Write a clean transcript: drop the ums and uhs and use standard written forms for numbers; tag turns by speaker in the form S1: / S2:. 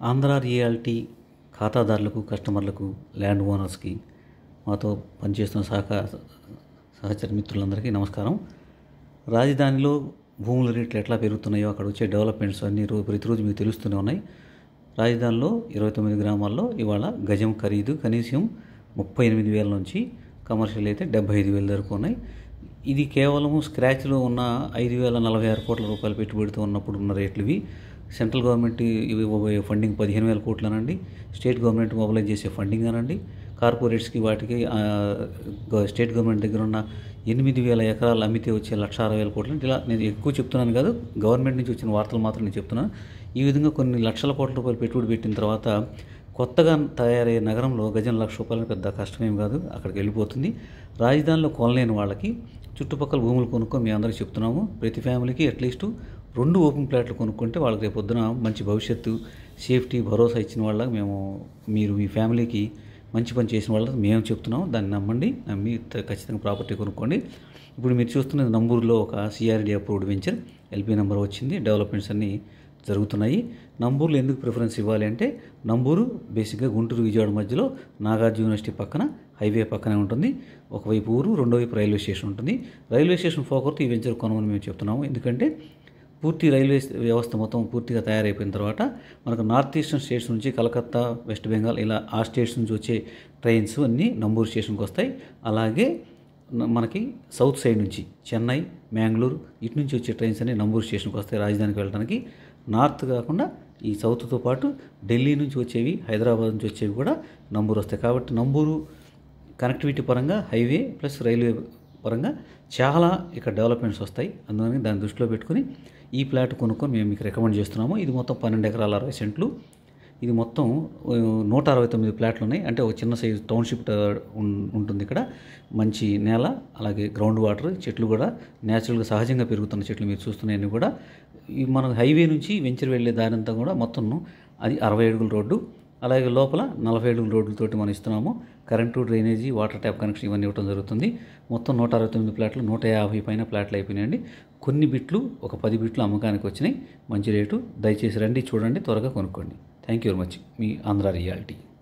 S1: Andhra reality ఖాతాదారులకు, కస్టమర్లకు, land ఓనర్స్కి, మాతో పనిచేస్తున్న సహచర మిత్రులందరికీ నమస్కారం. రాజధానిలో భూముల రేట్లు ఎట్లా పెరుగుతున్నాయో, అక్కడ వచ్చే డెవలప్మెంట్స్ అన్నీ ప్రతిరోజు మీకు తెలుస్తూనే ఉన్నాయి. రాజధానిలో 29 గ్రామాల్లో ఇవాళ గజం ఖరీదు కనీసం 38,000 నుంచి కమర్షియల్ అయితే 75,000 వరకు ఉన్నాయి. ఇది కేవలం స్క్రాచ్లో ఉన్న 5,046 కోట్ల రూపాయలు పెట్టుబడితో ఉన్నప్పుడు ఉన్న రేట్లు ఇవి. సెంట్రల్ గవర్నమెంట్ ఇవ్వబోయే ఫండింగ్ 15,000 కోట్లు అనండి, స్టేట్ గవర్నమెంట్ మొబిలైజ్ చేసే ఫండింగ్ అనండి, కార్పొరేట్స్కి వాటికి స్టేట్ గవర్నమెంట్ దగ్గర ఉన్న 8,000 ఎకరాలు అమ్మితే వచ్చే 1,60,000 కోట్లు. ఇలా నేను ఎక్కువ చెప్తున్నాను కాదు, గవర్నమెంట్ నుంచి వచ్చిన వార్తలు మాత్రం నేను చెప్తున్నాను. ఈ విధంగా కొన్ని లక్షల కోట్ల రూపాయలు పెట్టుబడి పెట్టిన తర్వాత కొత్తగా తయారయ్యే నగరంలో గజం ₹1,00,000 పెద్ద కష్టమేం కాదు, అక్కడికి వెళ్ళిపోతుంది. రాజధానిలో కొనలేని వాళ్ళకి చుట్టుపక్కల భూములు కొనుక్కొని మేము అందరికీ చెప్తున్నాము. ప్రతి ఫ్యామిలీకి అట్లీస్ట్ 2 ఓపెన్ ప్లాట్లు కొనుక్కుంటే వాళ్ళకి రేపు పొద్దున మంచి భవిష్యత్తు, సేఫ్టీ, భరోసా ఇచ్చిన వాళ్ళకి మీరు మీ ఫ్యామిలీకి మంచి పని చేసిన వాళ్ళకి మేము చెప్తున్నాం. దాన్ని నమ్మి ఖచ్చితంగా ప్రాపర్టీ కొనుక్కోండి. ఇప్పుడు మీరు చూస్తున్నది నంబూరులో ఒక CRD approved venture, LP number వచ్చింది. డెవలప్మెంట్స్ అన్నీ జరుగుతున్నాయి. నంబూరులో ఎందుకు ప్రిఫరెన్స్ ఇవ్వాలి అంటే, నంబూరు బేసిక్గా గుంటూరు విజయవాడ మధ్యలో నాగార్జున యూనివర్సిటీ పక్కన, హైవే పక్కనే ఉంటుంది. ఒకవైపు ఊరు, రెండో వైపు రైల్వే స్టేషన్ ఉంటుంది. రైల్వే స్టేషన్ ఫోకర్తో ఈ వెంచర్ కొనమని మేము చెప్తున్నాము. ఎందుకంటే పూర్తి రైల్వే వ్యవస్థ మొత్తం పూర్తిగా తయారైపోయిన తర్వాత మనకు నార్త్ ఈస్టర్న్ స్టేట్స్ నుంచి కలకత్తా, వెస్ట్ బెంగాల్ ఇలా ఆ స్టేట్స్ నుంచి వచ్చే ట్రైన్స్ అన్నీ నంబూరు స్టేషన్కి వస్తాయి. అలాగే మనకి సౌత్ సైడ్ నుంచి చెన్నై, మ్యాంగ్లూరు ఇటు నుంచి వచ్చే ట్రైన్స్ అన్నీ నంబూరు స్టేషన్కి వస్తాయి రాజధానికి వెళ్ళడానికి. నార్త్ కాకుండా ఈ సౌత్తో పాటు ఢిల్లీ నుంచి వచ్చేవి, హైదరాబాద్ నుంచి వచ్చేవి కూడా నంబూరు వస్తాయి. కాబట్టి నంబూరు కనెక్టివిటీ పరంగా హైవే ప్లస్ రైల్వే పరంగా చాలా ఇక్కడ డెవలప్మెంట్స్ వస్తాయి. అందుకని దాన్ని దృష్టిలో పెట్టుకుని ఈ ప్లాట్ కొనుక్కొని మేము మీకు రికమెండ్ చేస్తున్నాము. ఇది మొత్తం 12 ఎకరాల 60 సెంట్లు. ఇది మొత్తం 169 ప్లాట్లు ఉన్నాయి. అంటే ఒక చిన్న సైజు టౌన్షిప్ ఉంటుంది. ఇక్కడ మంచి నేల, అలాగే గ్రౌండ్ వాటర్, చెట్లు కూడా న్యాచురల్గా సహజంగా పెరుగుతున్న చెట్లు మీరు చూస్తున్నాయన్నీ కూడా. మన హైవే నుంచి వెంచర్ వెళ్ళే దారంతా కూడా మొత్తం అది 60 అడుగుల రోడ్డు, అలాగే లోపల 40 అడుగుల రోడ్లతోటి మనం ఇస్తున్నాము. Current, drainage, water tap connection ఇవన్నీ ఇవ్వడం జరుగుతుంది. మొత్తం 169 ప్లాట్లు, 150 పైన ప్లాట్లు అయిపోయినాయండి. కొన్ని బిట్లు, ఒక 10 బిట్లు అమ్మకానికి వచ్చినాయి. మంచి రేటు. దయచేసి రండి, చూడండి, త్వరగా కొనుక్కోండి. Thank you very much. మీ ఆంధ్ర రియాలిటీ.